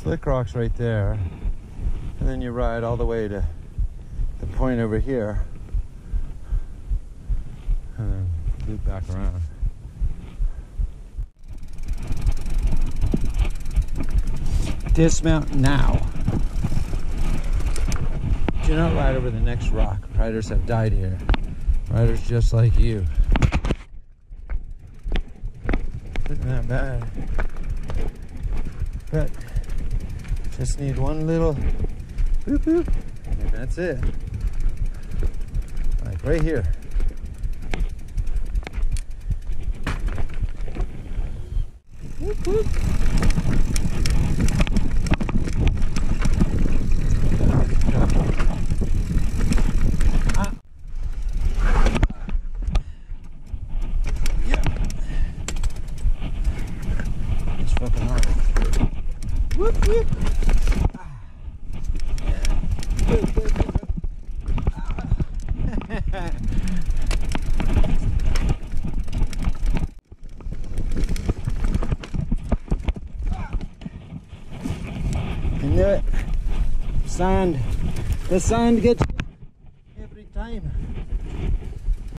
slick rocks right there, and then you ride all the way to the point over here, and then loop back around. Dismount now. Do not ride over the next rock. Riders have died here. Riders just like you. Isn't that bad? But just need one little boop boop, and that's it. Like right here. Boop boop. Whoop, whoop. I knew it. Sand. The sand gets every time.